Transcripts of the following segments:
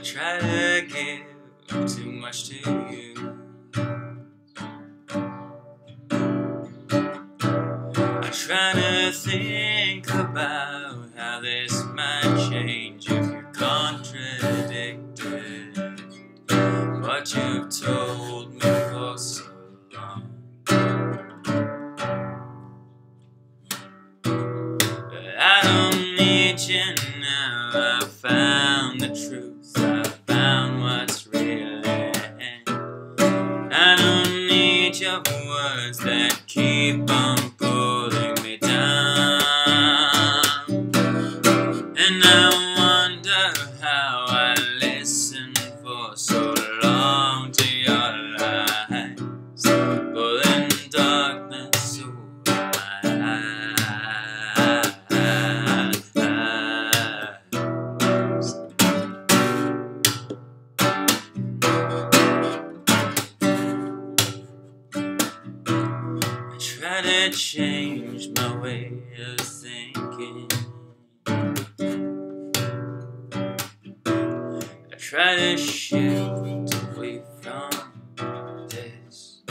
try to give too much to you. I try to think about how this might change if you contradicted what you've told me for so long. But I don't need you now. I found the truth. I found what's real. I don't need your words that keep on pulling me down. And I wonder how I listened for so long to your lies, pulling darkness over my eyes. I try to change my way of thinking. I try to shift away from this.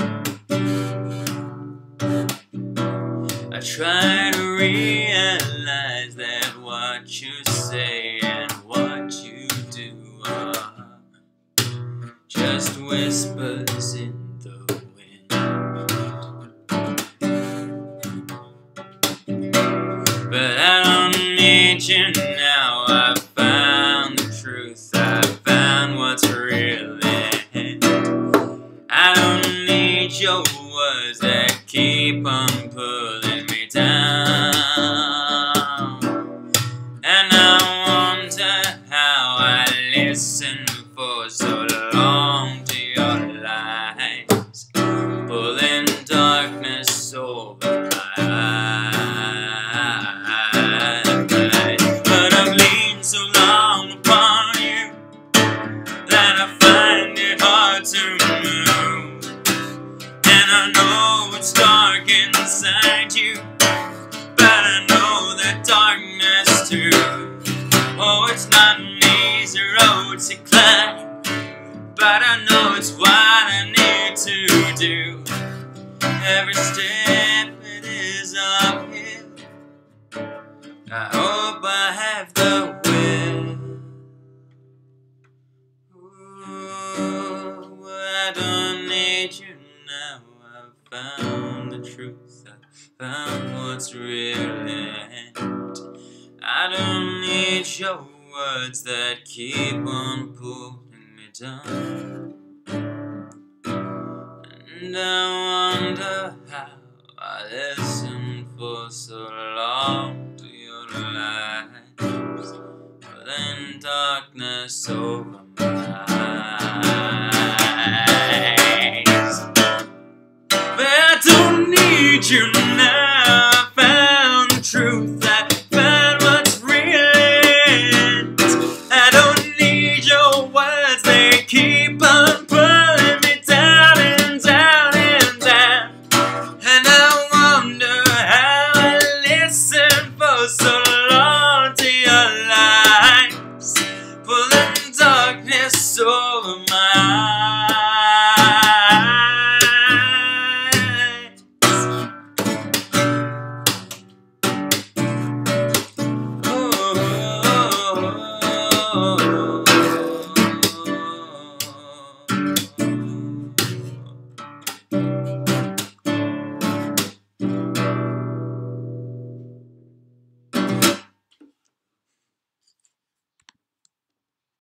I try to realize that what you say and what you do are just whispers in the wind. But I don't need you now. I found the truth. I found what's real. And I don't need your words that keep on pulling me down. And I wonder how I listened for so long to your lies, pulling darkness over my eyes. But I've leaned so long upon you that I find it hard to move. And I know it's dark inside you, but I know that darkness too. Oh, it's not an easy road to climb, but I know it's what I need to do. Every step it is uphill. I hope I have the will. Ooh, I don't need you now. I've found the truth. I found what's real, and I don't need your words that keep on pulling me down. And I wonder how I listened for so long to your lies, pulling darkness over my eyes. But I don't need you now. I found the truth. I found what's real. I don't need your words. They keep on pulling me down and down and down. And I wonder how I listened for so long